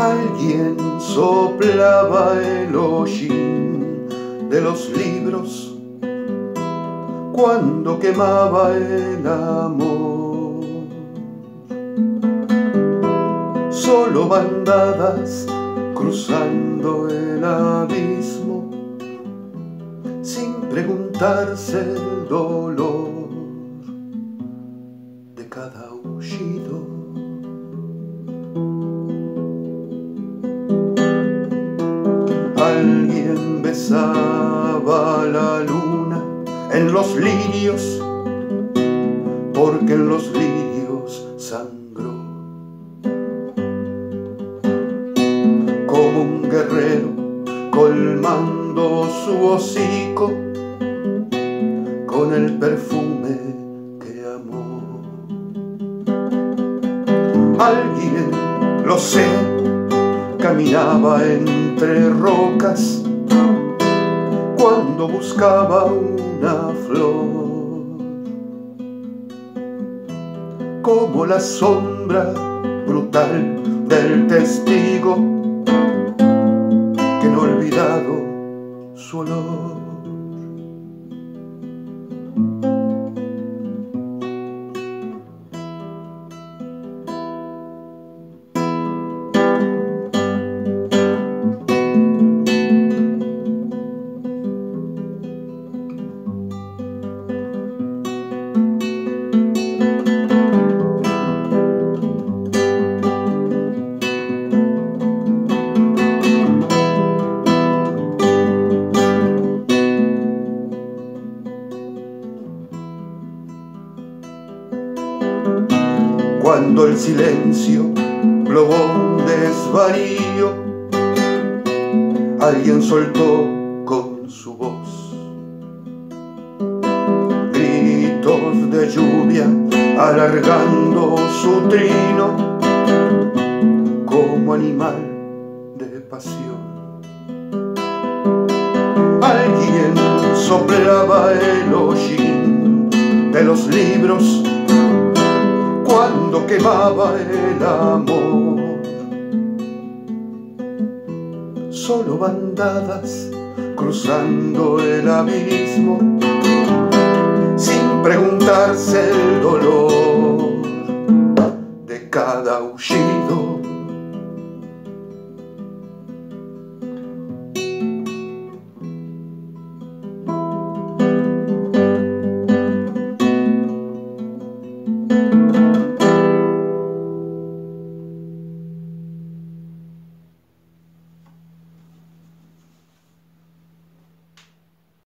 Alguien soplaba el hollín de los libros cuando quemaba el amor. Solo bandadas cruzando el abismo sin preguntarse el dolor de cada aullido. Alguien besaba la luna en los lirios, porque en los lirios sangró. Como un guerrero colmando su hocico con el perfume que amó. Alguien, lo sé, caminaba entre rocas cuando buscaba una flor, como la sombra brutal del testigo que no ha olvidado su olor. Cuando el silencio probó un desvarío, alguien soltó con su voz gritos de lluvia, alargando su trino como animal de pasión. Alguien soplaba el hollín de los libros cuando quemaba el amor. Solo bandadas cruzando el abismo sin preguntarse el dolor de cada aullido.